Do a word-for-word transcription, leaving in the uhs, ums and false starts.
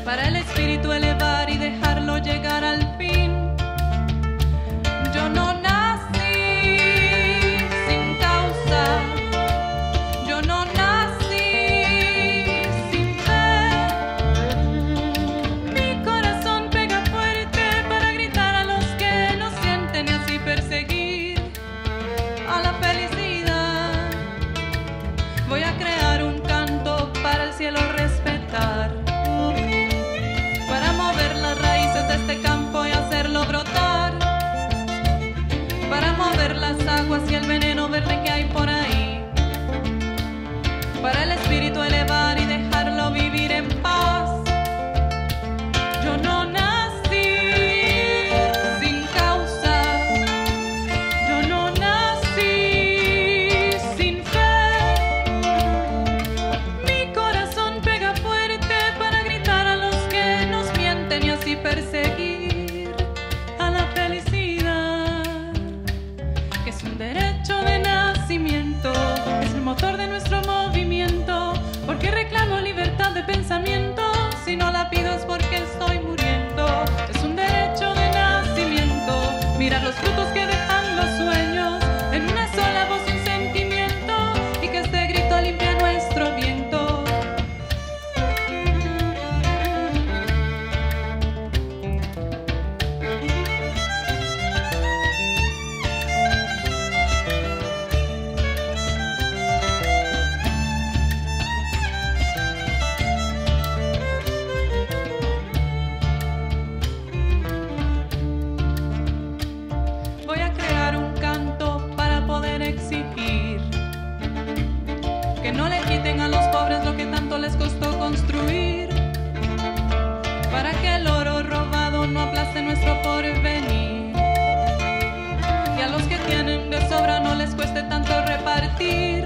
para el espíritu elevar y dejarlo llegar al fin. Yo no nací sin causa, yo no nací sin fe. Mi corazón pega fuerte para gritar a los que no sienten y así perseguir a la felicidad. Voy a crear un canto para el cielo respetar, para mover las raíces de este campo y hacerlo brotar, para mover las aguas y el veneno verde que hay por ahí, para el espíritu elevar y dejarlo vivir en paz. Yo no nací sin causa, yo no nací sin fe. Mi corazón pega fuerte para gritar a los que nos mienten y así perseguir a la felicidad, que es un derecho de nacimiento, es el motor de nuestro movimiento, porque reclamo libertad de pensamiento. Si no la pido es porque estoy muriendo. Es un derecho de nacimiento, mirar los frutos que dejan los sueños, en una sola voz un sentimiento, y que este grito limpia nuestro viento. Voy a crear un canto para poder exigir que no le quiten a los pobres lo que tanto les costó construir, para que el oro robado no aplaste nuestro porvenir, y a los que tienen de sobra no les cueste tanto repartir.